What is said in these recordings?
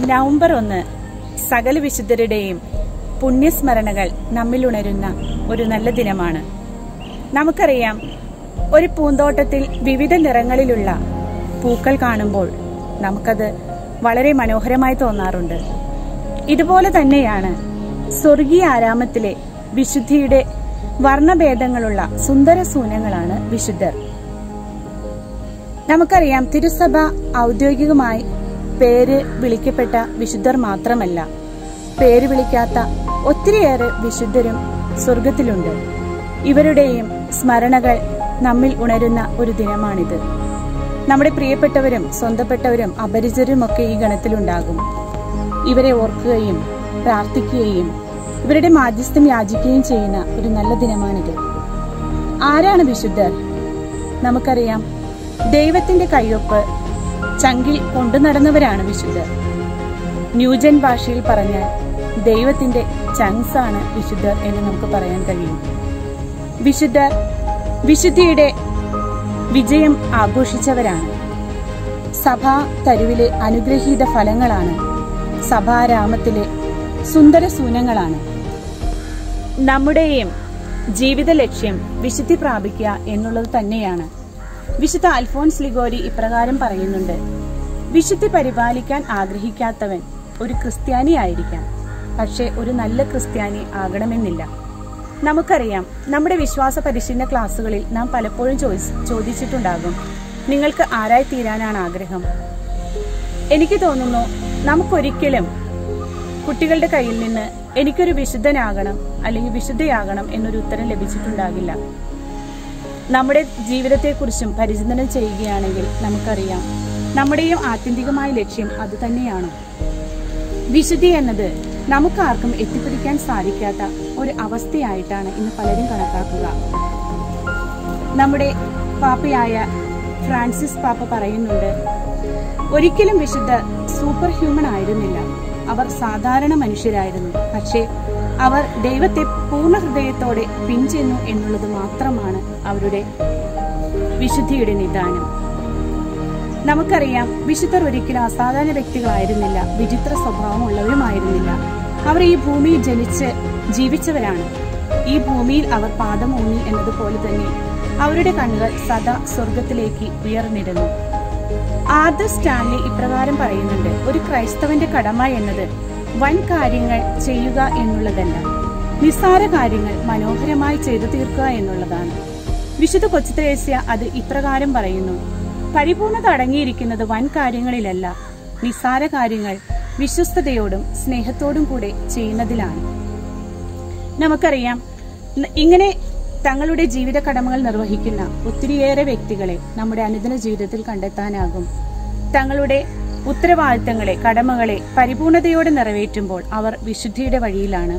November 1 സകല വിശുദ്ധരുടെയും പുണ്യസ്മരണകൾ നമ്മിൽ ഉണരുന്ന ഒരു നല്ല ദിനമാണ്. നമുക്കറിയാം, ഒരു പൂന്തോട്ടത്തിൽ വിവിധ നിറങ്ങളിലുള്ള പൂക്കൾ കാണുമ്പോൾ നമുക്കത് വളരെ മനോഹരമായി തോന്നാറുണ്ട്. ഇതുപോലെ തന്നെയാണ് സ്വർഗീയ ആരാമത്തിലെ വിശുദ്ധിയുടെ വർണ്ണഭേദങ്ങളുള്ള സുന്ദര സൂനങ്ങളാണ് വിശുദ്ധർ. നമുക്കറിയാം, തിരുസഭ ഔദ്യോഗികമായി പേര് വിളിക്കപ്പെട്ട വിശുദ്ധർ മാത്രമല്ല, പേര് വിളിക്കാത്ത ഒത്തിരിയേറെ വിശുദ്ധരും സ്വർഗത്തിലുണ്ട്. ഇവരുടെയും സ്മരണകൾ നമ്മിൽ ഉണരുന്ന ഒരു ദിനമാണിത്. നമ്മുടെ പ്രിയപ്പെട്ടവരും സ്വന്തപ്പെട്ടവരും അപരിചിതരുമൊക്കെ ഈ ഗണത്തിലുണ്ടാകും. ഇവരെ ഓർക്കുകയും പ്രാർത്ഥിക്കുകയും ഇവരുടെ മാധ്യസ്ഥം യാചിക്കുകയും ചെയ്യുന്ന ഒരു നല്ല ദിനമാണിത്. ആരാണ് വിശുദ്ധർ? നമുക്കറിയാം, ദൈവത്തിന്റെ കയ്യൊപ്പ് ചങ്കിൽ കൊണ്ടു നടന്നവരാണ് വിശുദ്ധർ. ന്യൂജൻ ഭാഷയിൽ പറഞ്ഞാൽ ദൈവത്തിന്റെ ചങ്സ് ആണ് വിശുദ്ധർ എന്ന് നമുക്ക് പറയാൻ കഴിയും. വിശുദ്ധർ വിശുദ്ധിയുടെ വിജയം ആഘോഷിച്ചവരാണ്. സഭാ തരുവിലെ അനുഗ്രഹീത ഫലങ്ങളാണ്. സഭാരാമത്തിലെ സുന്ദര സൂനങ്ങളാണ്. നമ്മുടെയും ജീവിത ലക്ഷ്യം വിശുദ്ധി പ്രാപിക്കുക എന്നുള്ളത് തന്നെയാണ്. വിശുദ്ധ അൽഫോൻസ് ലിഗോരി ഇപ്രകാരം പറയുന്നുണ്ട്: വിശുദ്ധി പരിപാലിക്കാൻ ആഗ്രഹിക്കാത്തവൻ ഒരു ക്രിസ്ത്യാനി ആയിരിക്കാം, പക്ഷെ ഒരു നല്ല ക്രിസ്ത്യാനി ആകണമെന്നില്ല. നമുക്കറിയാം, നമ്മുടെ വിശ്വാസ പരിശീലന ക്ലാസ്സുകളിൽ നാം പലപ്പോഴും ചോദിച്ചിട്ടുണ്ടാകും, നിങ്ങൾക്ക് ആരായി തീരാനാണ് ആഗ്രഹം? എനിക്ക് തോന്നുന്നു, നമുക്കൊരിക്കലും കുട്ടികളുടെ കയ്യിൽ നിന്ന് എനിക്കൊരു വിശുദ്ധനാകണം അല്ലെങ്കിൽ വിശുദ്ധയാകണം എന്നൊരു ഉത്തരം ലഭിച്ചിട്ടുണ്ടാകില്ല. നമ്മുടെ ജീവിതത്തെക്കുറിച്ചും പരിചിന്തനം ചെയ്യുകയാണെങ്കിൽ നമുക്കറിയാം, നമ്മുടെയും ആത്യന്തികമായ ലക്ഷ്യം അത് തന്നെയാണ്. വിശുദ്ധി എന്നത് നമുക്കാർക്കും എത്തിപ്പിടിക്കാൻ സാധിക്കാത്ത ഒരു അവസ്ഥയായിട്ടാണ് ഇന്ന് പലരും കണക്കാക്കുക. നമ്മുടെ പാപ്പയായ ഫ്രാൻസിസ് പാപ്പ പറയുന്നുണ്ട്, ഒരിക്കലും വിശുദ്ധർ സൂപ്പർ ഹ്യൂമൻ ആയിരുന്നില്ല. അവർ സാധാരണ മനുഷ്യരായിരുന്നു. പക്ഷേ അവർ ദൈവത്തെ പൂർണ്ണ ഹൃദയത്തോടെ പിൻചെന്നു എന്നുള്ളത് മാത്രമാണ് അവരുടെ വിശുദ്ധിയുടെ നിദാനം. നമുക്കറിയാം, വിശുദ്ധർ ഒരിക്കലും അസാധാരണ വ്യക്തികളായിരുന്നില്ല, വിചിത്ര സ്വഭാവമുള്ളവരുമായിരുന്നില്ല. അവർ ഈ ഭൂമിയിൽ ജനിച്ച് ജീവിച്ചവരാണ്. ഈ ഭൂമിയിൽ അവർ പാദമൂന്നി എന്നതുപോലെ തന്നെ അവരുടെ കണ്ണുകൾ സദാ സ്വർഗത്തിലേക്ക് ഉയർന്നിരുന്നു. ആർതർ സ്റ്റാൻലി ഇപ്രകാരം പറയുന്നുണ്ട്: ഒരു ക്രൈസ്തവന്റെ കടമ എന്നത് വൻ കാര്യങ്ങൾ ചെയ്യുക എന്നുള്ളതല്ല, നിസ്സാര കാര്യങ്ങൾ മനോഹരമായി ചെയ്തു തീർക്കുക എന്നുള്ളതാണ്. വിശുദ്ധ കൊച്ചുത്രേസ്യ അത് ഇപ്രകാരം പറയുന്നു: പരിപൂർണത അടങ്ങിയിരിക്കുന്നത് വൻ കാര്യങ്ങളിലല്ല, നിസ്സാര കാര്യങ്ങൾ വിശ്വസ്തയോടും സ്നേഹത്തോടും കൂടെ ചെയ്യുന്നതിലാണ്. നമുക്കറിയാം, ഇങ്ങനെ തങ്ങളുടെ ജീവിത കടമകൾ നിർവഹിക്കുന്ന ഒത്തിരിയേറെ വ്യക്തികളെ നമ്മുടെ അനുദിന ജീവിതത്തിൽ കണ്ടെത്താനാകും. തങ്ങളുടെ ഉത്തരവാദിത്തങ്ങളെ, കടമകളെ പരിപൂർണതയോടെ നിറവേറ്റുമ്പോൾ അവർ വിശുദ്ധിയുടെ വഴിയിലാണ്.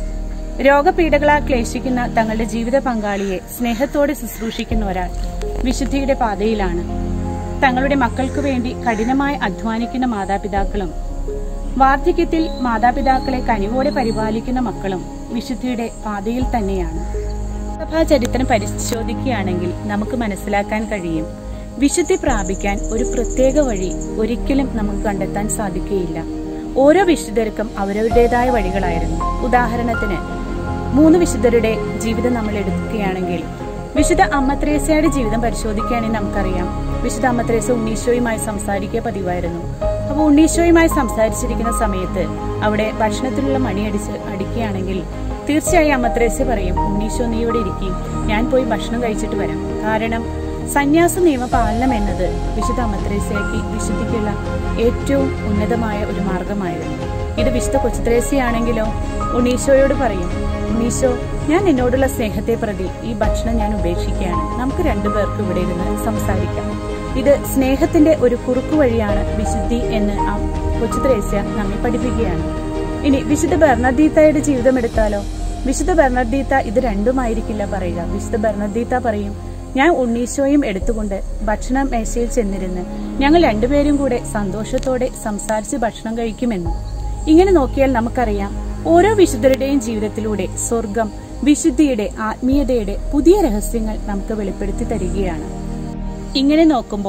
രോഗപീഠകളാൽ ക്ലേശിക്കുന്ന തങ്ങളുടെ ജീവിത പങ്കാളിയെ സ്നേഹത്തോടെ ശുശ്രൂഷിക്കുന്ന ഒരാൾ വിശുദ്ധിയുടെ പാതയിലാണ്. തങ്ങളുടെ മക്കൾക്കു വേണ്ടി കഠിനമായി അധ്വാനിക്കുന്ന മാതാപിതാക്കളും വാർദ്ധക്യത്തിൽ മാതാപിതാക്കളെ കനിവോടെ പരിപാലിക്കുന്ന മക്കളും വിശുദ്ധിയുടെ പാതയിൽ തന്നെയാണ്. സഭാ ചരിത്രം പരിശോധിക്കുകയാണെങ്കിൽ നമുക്ക് മനസ്സിലാക്കാൻ കഴിയും, വിശുദ്ധി പ്രാപിക്കാൻ ഒരു പ്രത്യേക വഴി ഒരിക്കലും നമുക്ക് കണ്ടെത്താൻ സാധിക്കുകയില്ല. ഓരോ വിശുദ്ധർക്കും അവരവരുടേതായ വഴികളായിരുന്നു. ഉദാഹരണത്തിന് 3 വിശുദ്ധരുടെ ജീവിതം നമ്മൾ എടുക്കുകയാണെങ്കിൽ, വിശുദ്ധ അമ്മ ത്രേസ്യയുടെ ജീവിതം പരിശോധിക്കുകയാണെങ്കിൽ നമുക്കറിയാം, വിശുദ്ധ അമ്മ ത്രേസ്യ ഉണ്ണീശോയുമായി സംസാരിക്കുക പതിവായിരുന്നു. അപ്പോൾ ഉണ്ണീശോയുമായി സംസാരിച്ചിരിക്കുന്ന സമയത്ത് അവിടെ ഭക്ഷണത്തിലുള്ള മണി അടിക്കുകയാണെങ്കിൽ തീർച്ചയായും അമ്മ ത്രേസ്യ പറയും, ഉണ്ണീശോ നീ ഇവിടെ ഇരിക്കും, ഞാൻ പോയി ഭക്ഷണം കഴിച്ചിട്ട് വരാം. കാരണം സന്യാസ നിയമപാലനം എന്നത് വിശുദ്ധ അമ്മ ത്രേസ്യയ്ക്ക് വിശുദ്ധിക്കുള്ള ഏറ്റവും ഉന്നതമായ ഒരു മാർഗമായിരുന്നു. ഇത് വിശുദ്ധ കൊച്ചുത്രേസ്യയാണെങ്കിലോ ഉണ്ണീശോയോട് പറയും, ഉണ്ണീശോ, ഞാൻ എന്നോടുള്ള സ്നേഹത്തെ പ്രതി ഈ ഭക്ഷണം ഞാൻ ഉപേക്ഷിക്കുകയാണ്, നമുക്ക് 2 പേർക്ക് ഇവിടെ ഇരുന്ന് സംസാരിക്കാം. ഇത് സ്നേഹത്തിന്റെ ഒരു കുറുക്കു വഴിയാണ് വിശുദ്ധി എന്ന് ആ കൊച്ചുത്രേസ്യ നമ്മെ പഠിപ്പിക്കുകയാണ്. ഇനി വിശുദ്ധ ബെർണർദീത്തയുടെ ജീവിതം എടുത്താലോ? വിശുദ്ധ ബെർണർദീത്ത ഇത് രണ്ടുമായിരിക്കില്ല പറയുക. വിശുദ്ധ ബെർണർദീത്ത പറയും, ഞാൻ ഉണ്ണീശോയും എടുത്തുകൊണ്ട് ഭക്ഷണ മേശയിൽ ചെന്നിരുന്ന് ഞങ്ങൾ 2 പേരും കൂടെ സന്തോഷത്തോടെ സംസാരിച്ച് ഭക്ഷണം കഴിക്കുമെന്ന്. ഇങ്ങനെ നോക്കിയാൽ നമുക്കറിയാം, ഓരോ വിശുദ്ധരുടെയും ജീവിതത്തിലൂടെ സ്വർഗം വിശുദ്ധിയുടെ ആത്മീയതയുടെ പുതിയ രഹസ്യങ്ങൾ നമുക്ക് വെളിപ്പെടുത്തി തരികയാണ്. ഇങ്ങനെ നോക്കുമ്പോൾ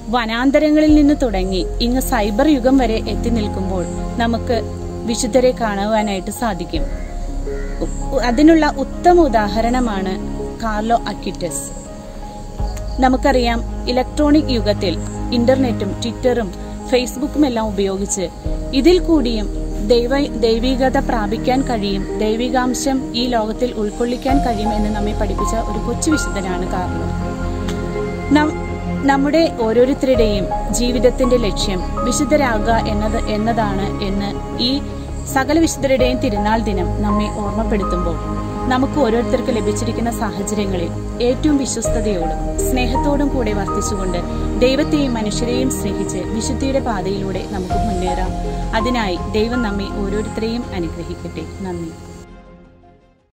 വനാന്തരങ്ങളിൽ നിന്ന് തുടങ്ങി ഇങ്ങ് സൈബർ യുഗം വരെ എത്തി നിൽക്കുമ്പോൾ നമുക്ക് വിശുദ്ധരെ കാണുവാനായിട്ട് സാധിക്കും. അതിനുള്ള ഉത്തമ ഉദാഹരണമാണ് കാർലോ അക്വിറ്റസ്. നമുക്കറിയാം, ഇലക്ട്രോണിക് യുഗത്തിൽ ഇന്റർനെറ്റും ട്വിറ്ററും ഫേസ്ബുക്കും എല്ലാം ഉപയോഗിച്ച് ഇതിൽ കൂടിയും ദൈവികത പ്രാപിക്കാൻ കഴിയും, ദൈവികാംശം ഈ ലോകത്തിൽ ഉൾക്കൊള്ളിക്കാൻ കഴിയും എന്ന് നമ്മെ പഠിപ്പിച്ച ഒരു കൊച്ചു വിശുദ്ധനാണ് കാർലോ. നമ്മുടെ ഓരോരുത്തരുടെയും ജീവിതത്തിന്റെ ലക്ഷ്യം വിശുദ്ധരാകുക എന്നതാണ് എന്ന് ഈ സകല വിശുദ്ധരുടെയും തിരുനാൾ ദിനം നമ്മെ ഓർമ്മപ്പെടുത്തുമ്പോൾ നമുക്ക് ഓരോരുത്തർക്ക് ലഭിച്ചിരിക്കുന്ന സാഹചര്യങ്ങളിൽ ഏറ്റവും വിശ്വസ്തയോടും സ്നേഹത്തോടും കൂടെ വർത്തിച്ചുകൊണ്ട് ദൈവത്തെയും മനുഷ്യരെയും സ്നേഹിച്ച് വിശുദ്ധിയുടെ പാതയിലൂടെ നമുക്ക് മുന്നേറാം. അതിനായി ദൈവം നമ്മെ ഓരോരുത്തരെയും അനുഗ്രഹിക്കട്ടെ. നന്ദി.